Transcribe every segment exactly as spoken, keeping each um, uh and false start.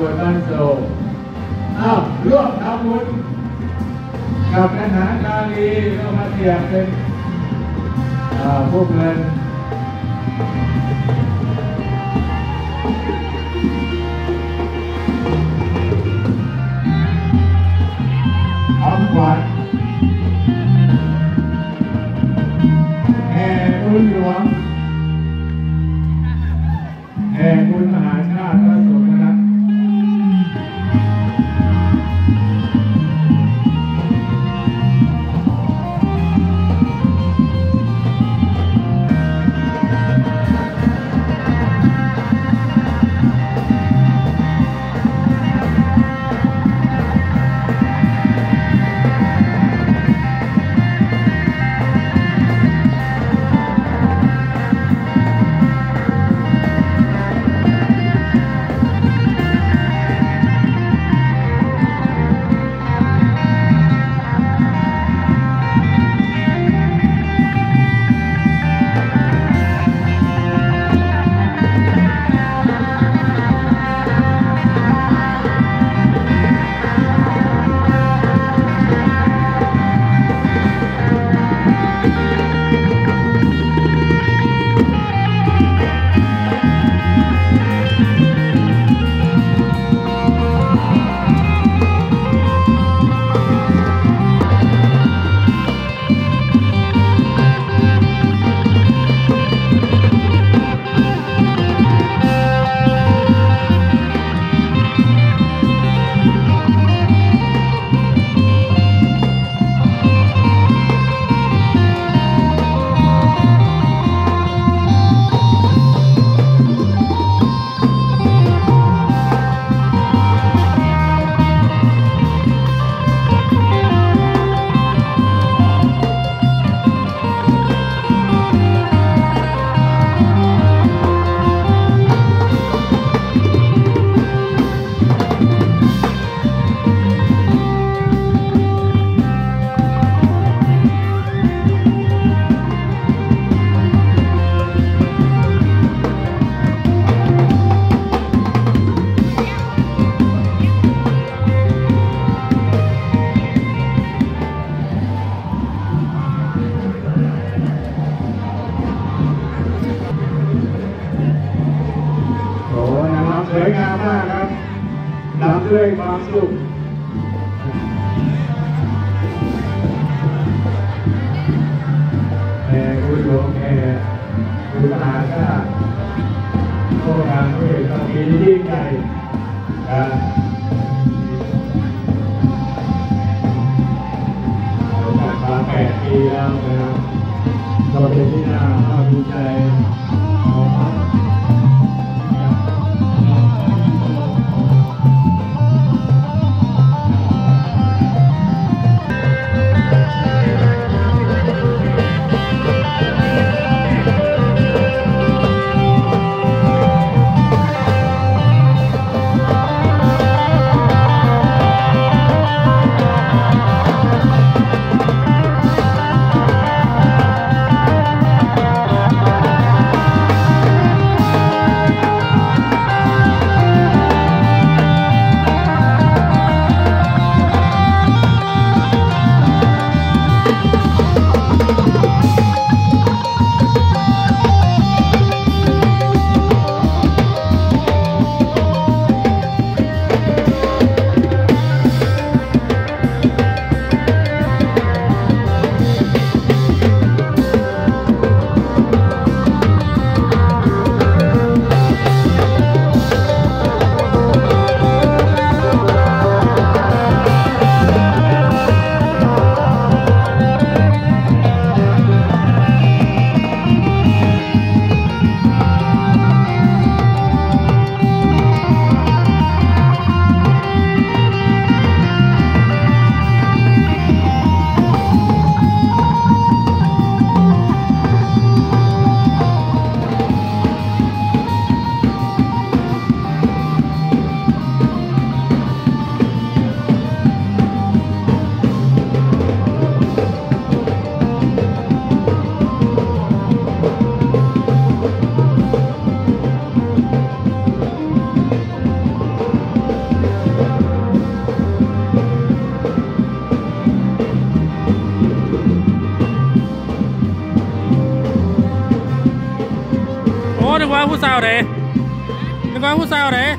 บุญบ้านโศกอ้าวร่วมทำบุญกับคณะกาลีก็มาเสียบเป็นพวกเงินเอาขวัญแห่บุญหลวงแห่บุญมหาชาติพระสงฆ์นะครับสวยงามมากครับนำด้วยความสุขแห่บุญหลวงแห่บุญมหาชาติโครงการด้วยต้องมียิ่งใหญ่การจากมาแปดปีแล้วนะครับเราเป็นที่น่าภาคภูมิใจผู้สาวเด้นึกว่าผู้สาวเด้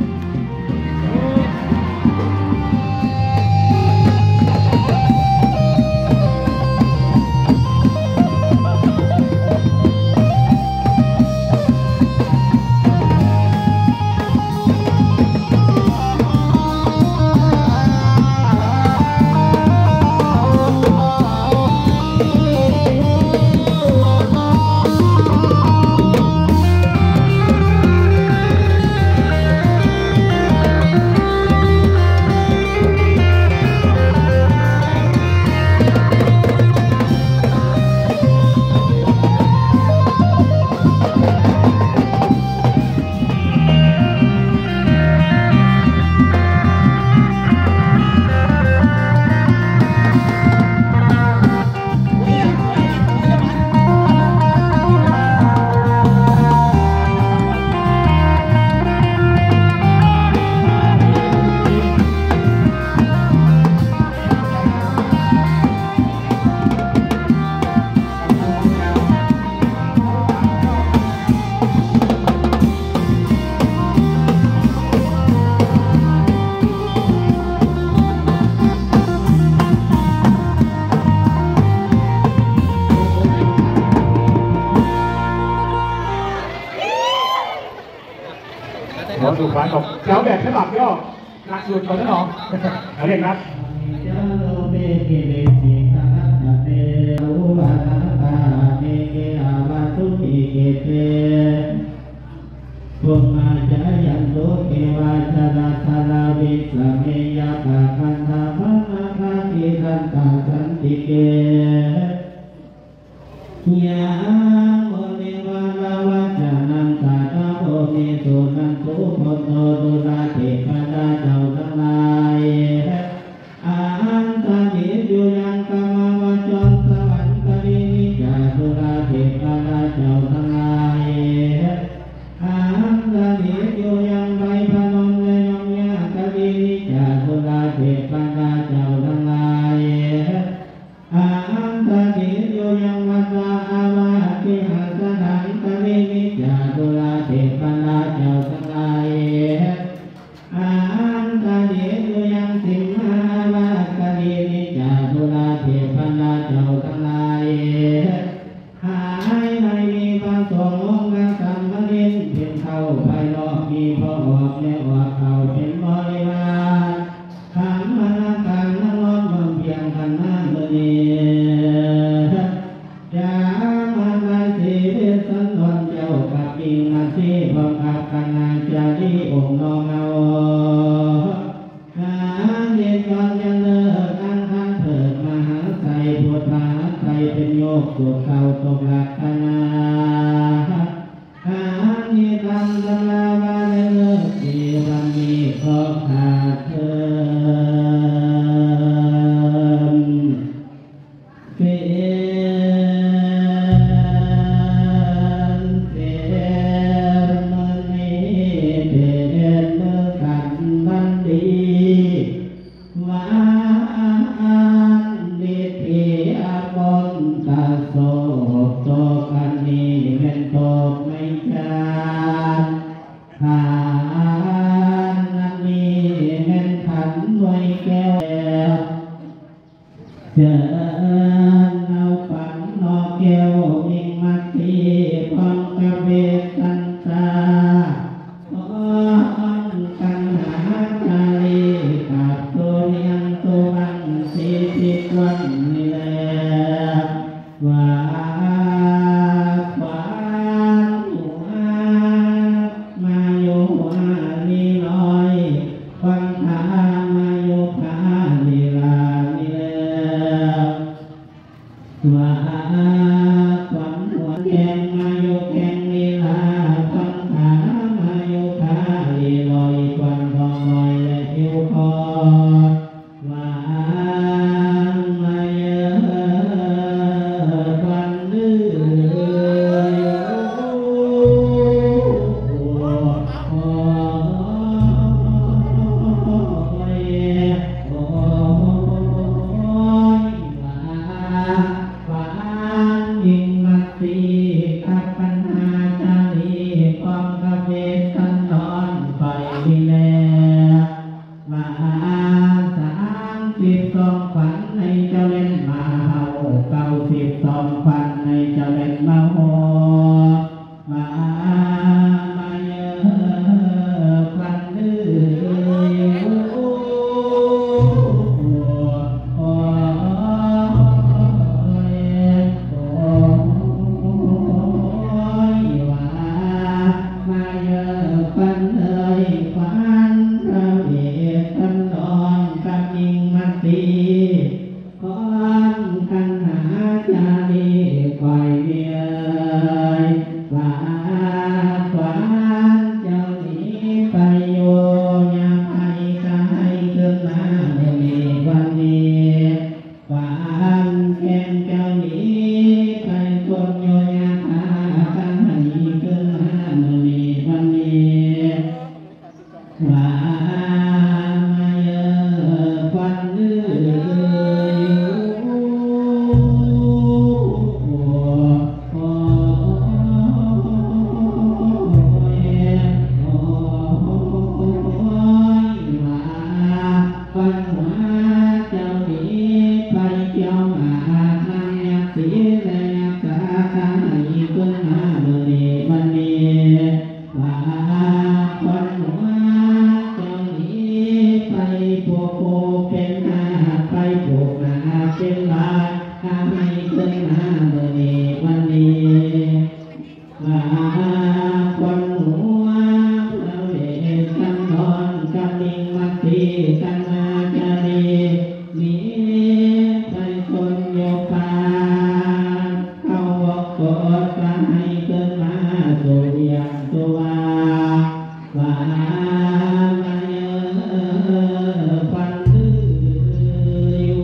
ขอสุภาพบอกเจ้าแบบฉบับย่อหลักสูตรของท่านหนอเรียกนัดภูมิจายันโลเกวาชนะธาราวิสเมยะภาคันธาภะมะภะกิรันตาสันติเกยะโมเนวาลาวะจานันตาตาโอเมสุนันตุโพโตดุราเทปดาเจ้าทั้งหลายอาหันตานิจุยังกามาวจรสวรรค์กรินิจาดุราเทปดาเจ้าทั้งหลายอาหันตานิจุยังใบพนมเลยยมยากรินิจาดุราเทปดาเจ้าทั้งหลายอาหันตานิจุยังวัฏอาวาติหัสถังกรินิจาดุราเทปดาเจ้าทั้งหลายอาหันตานิจุยังสิมหาวากรินิจาดุราเทปดาเจ้าทั้งหลายหายไม่มีพระสงฆ์องค์กสัมมารินเป็นเข้าภายนอกมีพระออกและออกเข้าเป็นบริวารธรรมนาการนรกมันเพียงขันธ์นาเมนีจามาลาสีเวสันตนเจ้ากับอิงนาสีพระอาคณาจารีองค์นองเอาหาเด็กก่อนจะเลิกอันทันเถิดมหาไสยพุทธาไสยเป็นโยกสุขเข้าตกหลักคณาหานิรันดราวาเลเลิกจีวันนี้ก็ขาดเถิดเสียนเสียนมือนี้เด่นเมื่อกันบันดีวานดิทีอาบนตาโศกโตกันนี้เป็นโตไม่จานหมกเวทันนอนไปวิแลมาสามสิบสองฝันในเจ้าเล่นมาเฮาเก้าสิบสองฝันในเจ้าเล่นมาโหมามาเยอะฝันดื้อโอ้โอ้มาเยอะฝันเอ่ยฝันพระเวทท่านนอนกับยิงมัตตีขอนกันหาจารีไฟเวียยว่าฝันเจ้าหนีไปโยยามไปกายเกิดมาเมื่อมีวันนี้ฝันแก่นเจ้าหนีไปคนโยยามพากายเกิดมาเมื่อมีวันนี้ว่ามาเยอะฝันดื้อโอ้โอ้ว่าฝันหัวเจ้าหนีไปเที่ยวมาทางยักษ์สีและยักษ์ตาข้างให้ขึ้นมาเมื่อนี้วันนี้ว่าฝันหัวเจ้าหนีไปปลูกโคเป็นนาไปปลูกนาเป็นลายข้าให้ขึ้นมาเมื่อนี้วันนี้ว่าฝันหัวพระเวทท่านนอนกับลิงมัตตีกันมาจารีหนีไปคนโยปาเข้าบอกกอดกันให้ขึ้นมาสู่อย่างตัวว่ามาเยอะฝันดื้ออยู่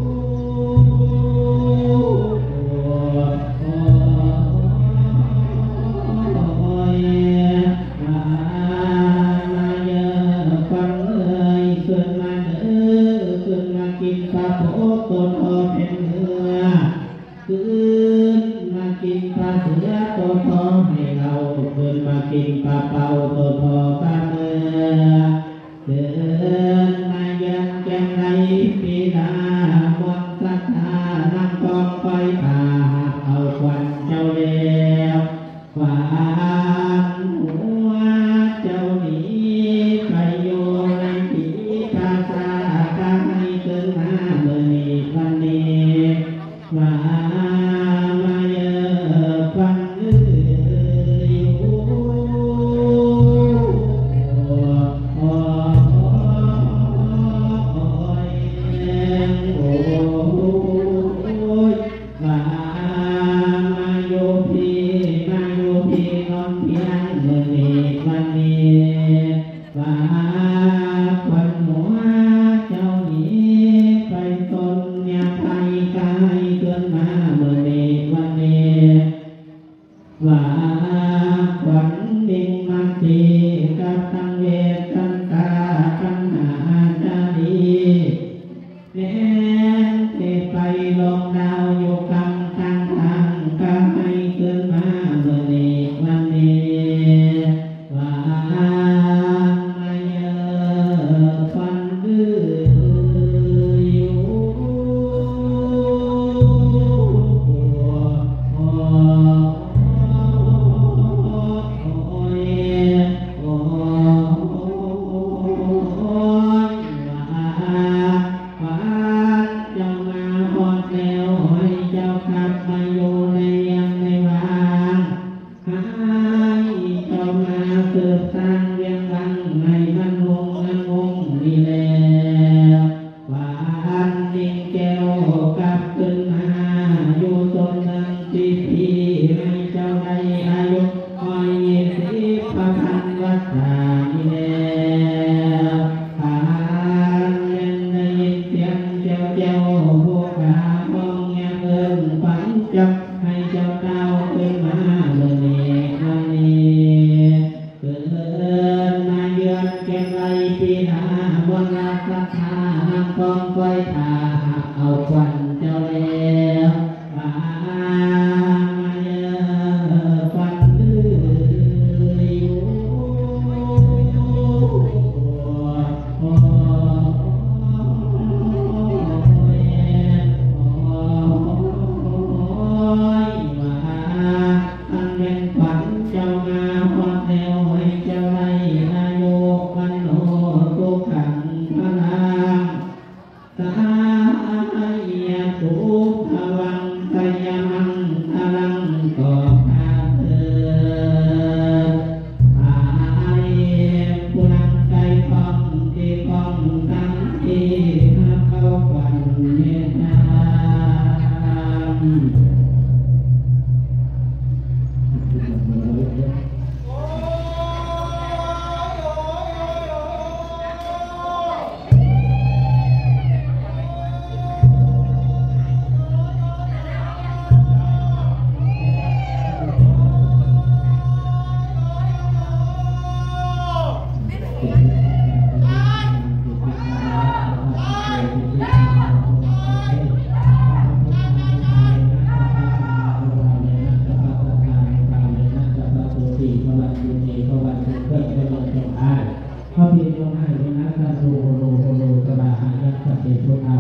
โอ้ยว่ามาเยอะฝันเอ่ยขึ้นมาเด้อขึ้นมากินปลาโพต้นหอมเป็นเนื้อขึ้นมากินปลาเสือตัวทองให้เราขึ้นมากินปลาเป่าตัวทองปลาเนื้อเดินมายังแกงไรปีดามนต์ศรัทธานั่งกองไฟป่าเอาควันเจ้าแล้วฝันหัวเจ้าหนีไปโยในผีภาษาข้าให้เกิดมาเมื่อนี้วันนี้ว่ามาเยอะฝันดื้ออยู่โอ้ยโอ้ยว่ามาโยพีมาโยพีนอนเพียงเมื่อนี้วันนี้ว่าฝันหัวเจ้าหนีไปตนยาไปกายเกินมาเมื่อนี้วันนี้ว่าฝันดิ่งมัตตีกับตังเวทันตาปัญหาจารีแม้จะไปลงดาวอยู่กลางทางทางก็ให้เกินมาเมื่อนี้วันนี้ว่ามาเยอะฝันดื้ออยู่โอ้ยโอ้ยว่า เจ้ามาฮอดแล้วให้เจ้าขับมาอยู่ในยังในวางให้เจ้ามาเกิดสร้างเรียงรังให้มันวงมันวงนี่แล้วหวานดิ่งแก้วกลับขึ้นมาอยู่ตนนังสิทีให้เจ้าได้อายุคอยยี่สิบประพันวัฏฏานี่แล้วหานเล่นได้ยินเสียงเจ้าเจ้าพวกกาบ้องยังเอิญฝันจับให้เจ้าเก้าขึ้นมาเมื่อนี้วันนี้เกิดมาเยือนแก่ไรปีหน้าบนรักศรัทธานั่งกองไฟตาเอาควันเจ้าแล้วมามาเยอะควันดื้ออยู่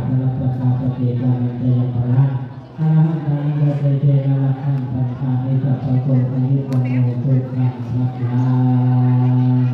นรัตตาปฏิกานันตยภระอาหันตังโมเตเจนะระคันตังคานิสัพพะโกอายุวันโนสุขังรักลัง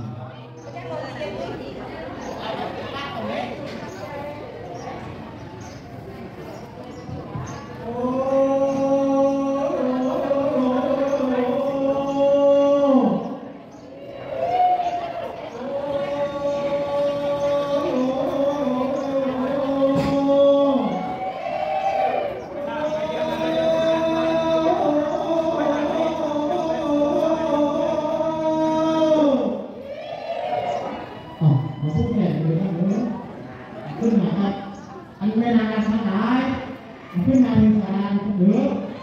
ขึ้นมาครับอันเวลาการทั้งหลายขึ้นมาเป็นสารหรือ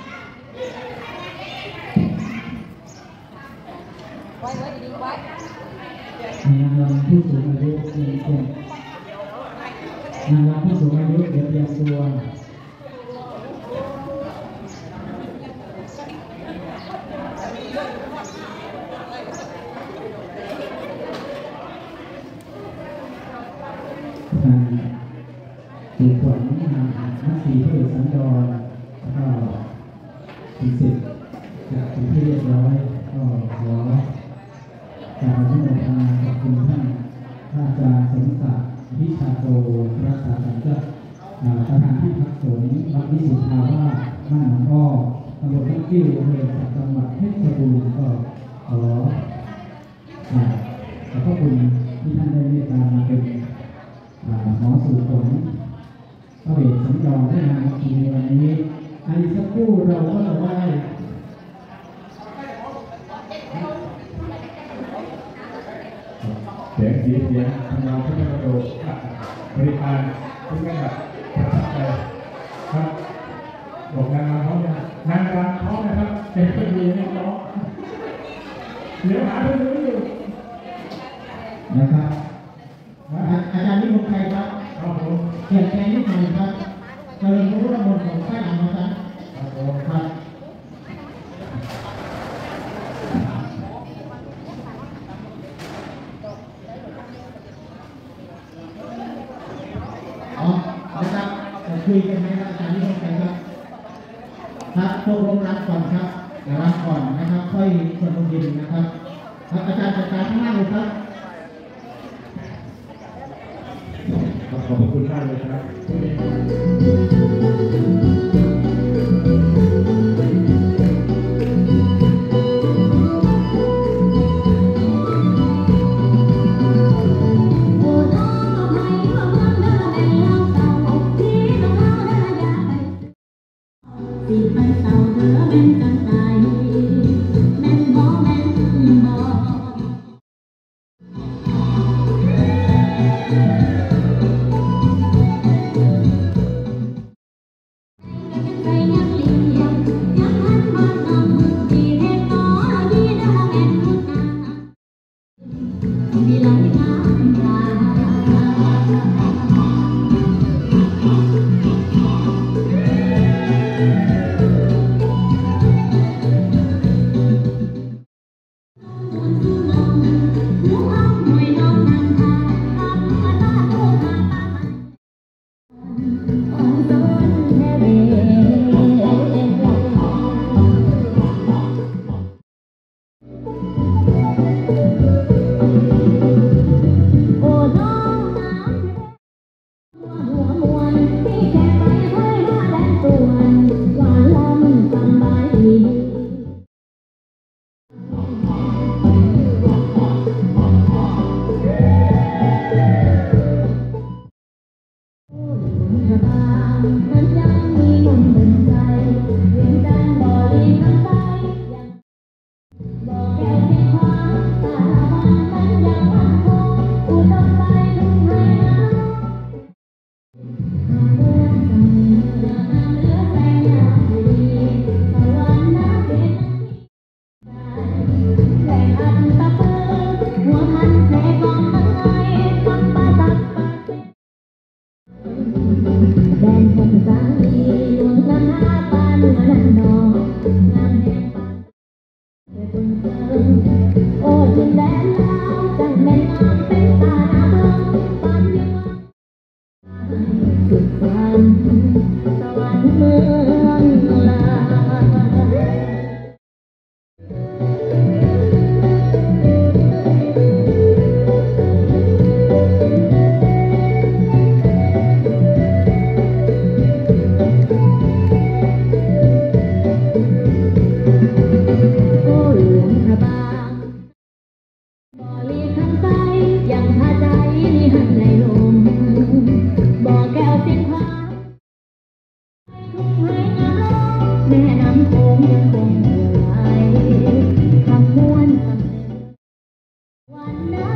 ไว้ไว้ดีไว้นางรำผู้สูงอายุหนึ่งคนนางรำผู้สูงอายุเดี๋ยวเตรียมตัวคือผลงานนักสีผู้สัญจรก็เป็นสิทธิ์จากที่เรียบร้อยก็ขอการอนุโมทนาขอบคุณท่านพระอาจารย์สมศักดิ์วิชาโตรักษาการเจ้าประธานที่พักสงฆ์วัดวิสุทธาวาสบ้านหนองอ้อตำบลทับกิ้วอำเภอสักจังหวัดเพชรบูรณ์ก็ขอขอบพระคุณที่ท่านได้เมตตามาเป็นหมอสู่ผลพระเวทสัญจรได้มาในวันนี้อันนี้สักครู่เราก็จะได้เสียงสีเสียงทำงานที่ไม่กระโดดบริการทุกอย่างประทับใจครับบอกนางรำเขาเนี่ยนางรำเขานะครับเป็นคนดีเนี่ยเนาะเดี๋ยวหาเรื่องนี้อยู่นะครับอาจารย์นิพนธ์ใครครับเขียนแทนนิดหน่อยครับเจริญรู้ระบบของข้าหลังนะครับครับอ๋อนะครับคุยกันไหมครับอาจารย์นิพนธ์ใครครับครับตกลงรับก่อนครับรับก่อนนะครับค่อยส่วนลงดินนะครับครับอาจารย์จัดการข้างหน้าเลยครับขอบคุณมากเลยครับ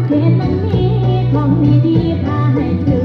เขตมันมีของดีๆพาให้ถึง